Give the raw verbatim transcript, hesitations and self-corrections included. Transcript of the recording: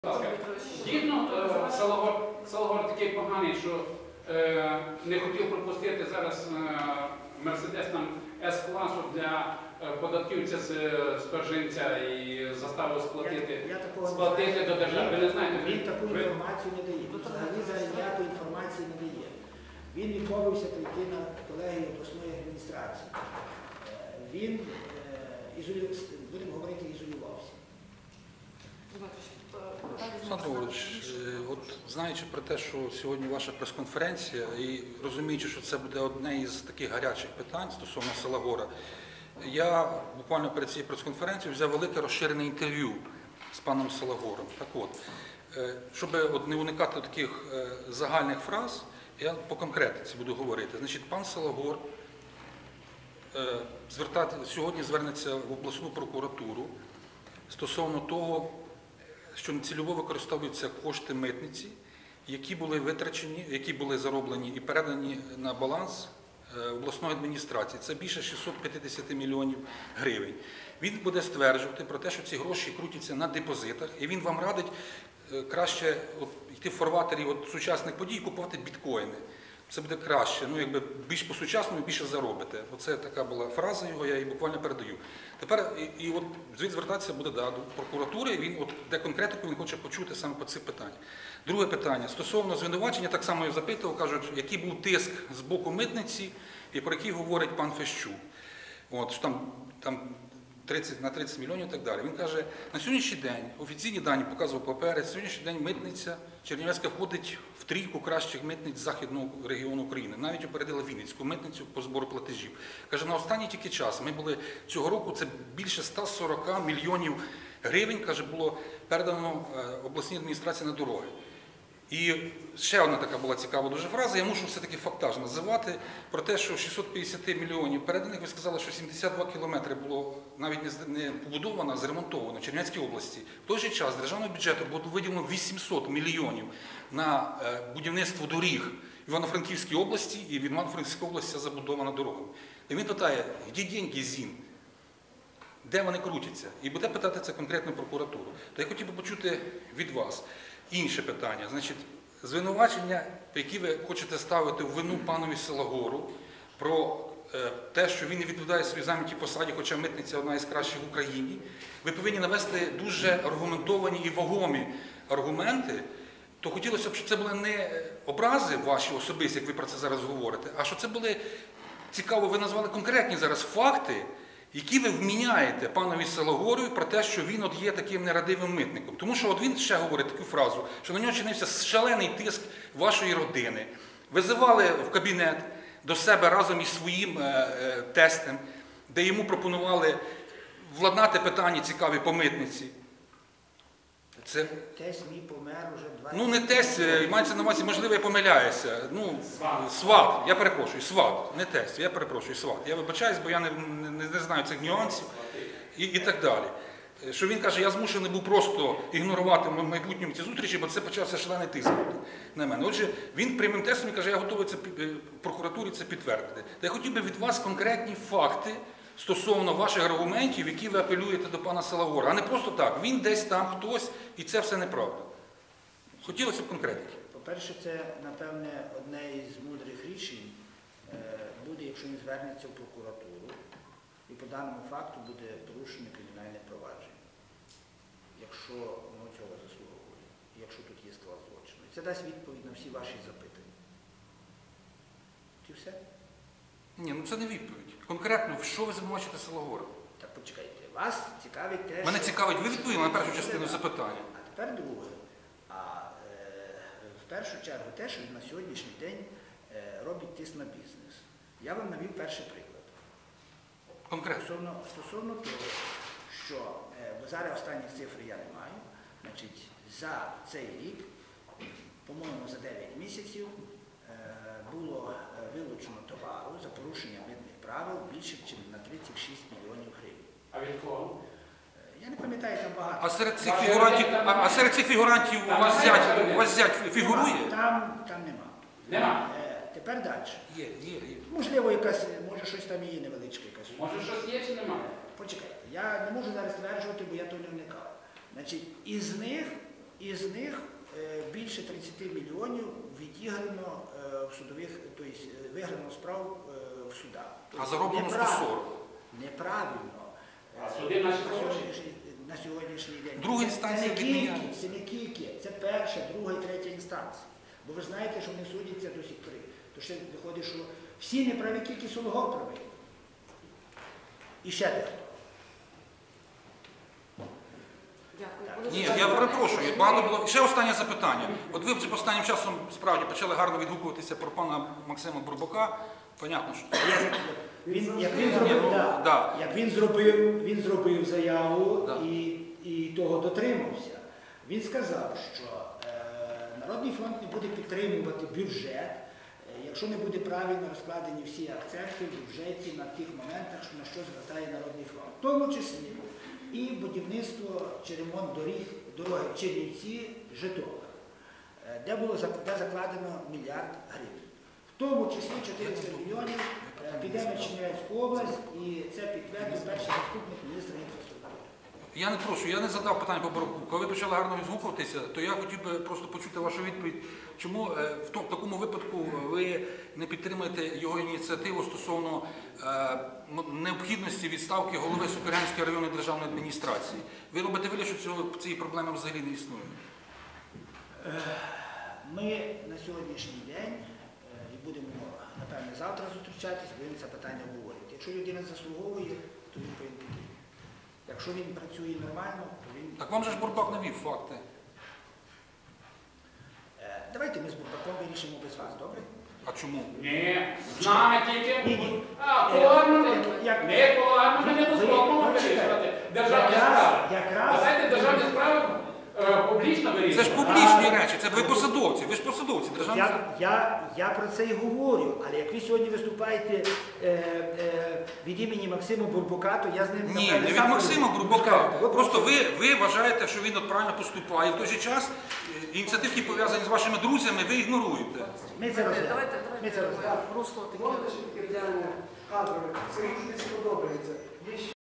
Дійсно, Салагор такий поганий, що е, не хотів пропустити зараз Мерседес там С-класу для податківця з Спержинця і заставив сплатити, я, я сплатити до держави. Ви не знаєте, він таку інформацію не дає. Взагалі зараз ніякої інформації не дає. Він відмовився прийти на колегію обласної адміністрації. Він, ізолю... будемо говорити, ізолювався. Олександр Володимирович, от знаючи про те, що сьогодні ваша прес-конференція, і розуміючи, що це буде одне із таких гарячих питань стосовно Салагора, я буквально перед цією прес-конференцією взяв велике розширене інтерв'ю з паном Салагором. Так от, щоб от не уникати таких загальних фраз, я по конкретиці буду говорити. Значить, пан Салагор звертати, сьогодні звернеться в обласну прокуратуру стосовно того, що нецільово використовуються кошти митниці, які були витрачені, які були зароблені і передані на баланс обласної адміністрації. Це більше шістсот п'ятдесят мільйонів гривень. Він буде стверджувати про те, що ці гроші крутяться на депозитах, і він вам радить краще от, йти в фарватері от, сучасних подій і купувати біткоїни. Це буде краще, ну якби більш по-сучасному, більше заробите. Оце така була фраза його, я її буквально передаю. Тепер, і, і от звідси звертатися буде да, до прокуратури, він, от, де конкретику він хоче почути саме по цих питаннях. Друге питання. Стосовно звинувачення, так само я запитував, кажуть, який був тиск з боку митниці, і про який говорить пан Фещук. От, що там, там тридцять на тридцять мільйонів і так далі. Він каже, на сьогоднішній день, офіційні дані показував папери, сьогоднішній день митниця Чернівецька входить в трійку кращих митниць Західного регіону України. Навіть опередила Вінницьку митницю по збору платежів. Каже, на останній тільки час, ми були цього року, це більше ста сорока мільйонів гривень, каже, було передано обласній адміністрації на дороги. І ще одна така була цікава дуже фраза, я мушу все-таки фактаж називати, про те, що шістсот п'ятдесят мільйонів переданих, ви сказали, що сімдесят два кілометри було навіть не побудовано, а зремонтовано в Чернівецькій області. В той же час з державного бюджету було виділено вісімсот мільйонів на будівництво доріг в Івано-Франківській області, і в Івано-Франківській області забудована дорога. І він питає, де деньги, ЗІН? Де вони крутяться? І буде питати це конкретно прокуратуру. То я хотів би почути від вас. Інше питання. Значить, звинувачення, які ви хочете ставити в вину панові Салагору, про е, те, що він не відповідає своїй зайнятій посаді, хоча митниця одна із кращих в Україні, ви повинні навести дуже аргументовані і вагомі аргументи, то хотілося б, щоб це були не образи ваші особисті, як ви про це зараз говорите, а що це були, цікаво, ви назвали конкретні зараз факти, які ви вміняєте панові Салагорові про те, що він от є таким нерадивим митником. Тому що от він ще говорить таку фразу, що на нього чинився шалений тиск вашої родини. Визивали в кабінет до себе разом із своїм е, е, тестем, де йому пропонували владнати питання цікаві по митниці. Це... Тесть мій помер вже двадцять. Ну не тесть, мається на увазі, можливо, я помиляюся. Ну, сват, я перепрошую, сват, не тесть, я перепрошую, сват. Я вибачаюсь, бо я не, не, не знаю цих нюансів і, і так далі. Що він каже, я змушений був просто ігнорувати в майбутньому ці зустрічі, бо це почався шалений тиск на мене. Отже, він прямим тестом каже, я готовий це прокуратурі це підтвердити. Та я хотів би від вас конкретні факти стосовно ваших аргументів, які ви апелюєте до пана Салагора. А не просто так, він десь там хтось, і це все неправда. Хотілося б конкретики. По-перше, це, напевне, одне із мудрих рішень буде, якщо він звернеться в прокуратуру, і по даному факту буде порушено кримінальне провадження, якщо воно цього заслуговує, якщо тут є склад злочину. І це дасть відповідь на всі ваші запитання. Чи все? Ні, ну це не відповідь. Конкретно, в що ви звинувачуєте Салагора? Так почекайте, вас цікавить те, Мене що... цікавить, ви відповіли на першу частину запитання. А тепер друге. А е, в першу чергу те, що на сьогоднішній день е, робить тиск на бізнес. Я вам навів перший приклад. Конкретно. Стосовно, стосовно того, що, е, бо зараз останні цифри я не маю, значить, за цей рік, по-моєму, за дев'ять місяців, було вилучено товару за порушення митних правил більше, ніж на тридцять шість мільйонів гривень. А від кого? Я не пам'ятаю, там багато. А серед цих фігурантів, а, а серед цих фігурантів у вас зять, у вас зять фігурує? Там, там нема. Нема. Е, тепер далі. Є, є, є. Можливо, якась, може щось там є невеличке якась. Може щось є чи нема? Почекайте, я не можу зараз стверджувати, бо я то не вникав. Значить, із них із них е, більше тридцять мільйонів відіграно е, в судових, тобто е, виграно справ е, в судах. А Тобто зароблено сто неправильно. сорок. Неправильно. А суди наші на гроші? сьогоднішній, на сьогоднішній день. Друга Це- інстанція це не кілька, відміняється. це не кілька, це перша, друга і третя інстанція. Бо ви знаєте, що вони судяться до сих пір. То ще виходить, що всі неправі, тільки Сологор правий. І ще дехто. Дякую. Ні, я перепрошую, багато було. Ще останнє запитання. От ви вже останнім часом справді почали гарно відгукуватися про пана Максима Бурбака. Понятно, що Він, як він зробив, да, Да. як він зробив, він зробив заяву Да. і, і того дотримався. Він сказав, що е, Народний фронт не буде підтримувати бюджет, е, якщо не буде правильно розкладені всі акценти в бюджеті на тих моментах, що на що звертає Народний фронт. В тому числі і будівництво чи ремонт доріг, дороги Чернівці-Житомир, е, де було зак- де закладено мільярд гривень. В тому числі чотириста мільйонів е, піде на Чернівецьку область, і це підтвердив перший заступник міністра інфраструктури. я не прошу, я не задав питання по Бурбаку. Коли ви почали гарно відгукуватися, то я хотів би просто почути вашу відповідь. Чому е, в то- в такому випадку ви не підтримуєте його ініціативу стосовно е, м- необхідності відставки голови Сокирянської районної державної адміністрації? Ви робите вигляд, що цього цієї проблеми взагалі не існує? Ми на сьогоднішній день е, і будемо, напевне, завтра зустрічатись, будемо це питання обговорити. Якщо людина заслуговує, то він повинен піти. Якщо він працює нормально, то він... Так вам же ж Бурбак навів факти. Е, Давайте ми з Бурбаком вирішимо без вас, добре? А чому? Ні, з нами тільки. Ні, ні. А, кулуарно не. Як- Не кулуарно ми не Ви- дозволимо ви- вирішувати державні Якраз- справи. якраз- Давайте державні справи е, публічно Це ж вирішувати. публічні речі, це ви посадовці, ви ж посадовці державні. Я, я, я про це і говорю, але як ви сьогодні виступаєте е, е, від імені Максима Бурбака, то я з ним... Ні, напевне, не від сам Максима буду. Бурбака. От Просто ви, ви вважаєте, що він от правильно поступає. В той же час е, ініціативки пов'язані з вашими друзями, ви ігноруєте. Ми це розглядаємо. Давайте, Ми це давайте, розглядаємо. русло таке. Можна ще таке питання кадрове? Сергій, тобі це подобається. Є ще